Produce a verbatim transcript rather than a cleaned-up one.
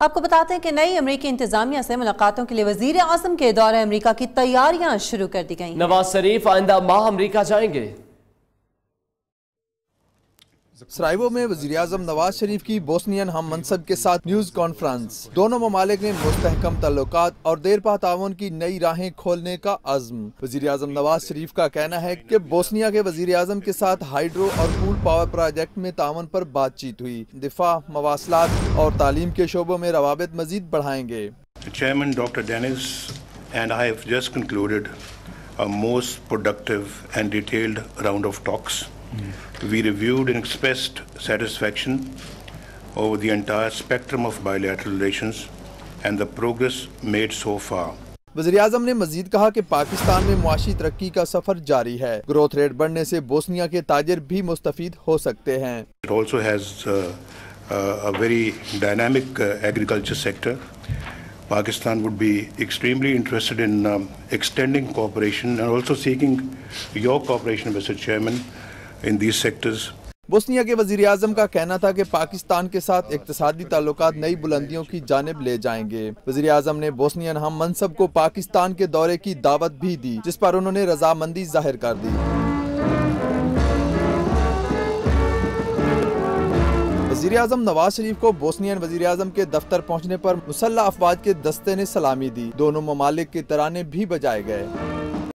آپ کو بتاتے ہیں کہ نئی امریکی انتظامیہ سے ملاقاتوں کے لیے وزیر اعظم کے دورہ امریکہ کی تیاریاں شروع کر دی گئی. نواز شریف آئندہ ماہ امریکہ جائیں گے. سرائیوو میں وزیراعظم نواز شریف کی بوسنین ہم منصب کے ساتھ نیوز کانفرنس. دونوں ممالک نے مستحکم تعلقات اور دیرپا تعاون کی نئی راہیں کھولنے کا عزم. وزیراعظم نواز شریف کا کہنا ہے کہ بوسنیا کے وزیراعظم کے ساتھ ہائیڈرو اور کول پاور پروجیکٹ میں تعاون پر بات چیت ہوئی. دفاع، مواصلات اور تعلیم کے شعبوں میں روابط مزید بڑھائیں گے. Chairman Doctor Dennis and I have just concluded a most productive and detailed round of talks. We reviewed and expressed satisfaction over the entire spectrum of bilateral relations and the progress made so far. وزیراعظم نے مزید کہا کہ پاکستان میں معاشی ترقی کا سفر جاری ہے. گروتھ ریٹ بڑھنے سے بوسنیا کے تاجر بھی مستفید ہو سکتے ہیں. It also has uh, uh, a very dynamic uh, agriculture sector. Pakistan would be extremely interested in um, extending cooperation and also seeking your cooperation, Mister Chairman, in these sectors. Bosnia کے وزیراعظم کا کہنا تھا کہ پاکستان کے ساتھ اقتصادی تعلقات نئی بلندیوں کی جانب لے جائیں گے. وزیراعظم نے بوسنین ہم منصب کو پاکستان کے دورے کی دعوت بھی دی جس پر انہوں نے رضامندی ظاہر کر دی. وزیراعظم نواز شریف کو بوسنین وزیراعظم کے دفتر پہنچنے پر مسلح افواج کے دستے نے سلامی دی. دونوں ممالک کے ترانے بھی بجائے گئے.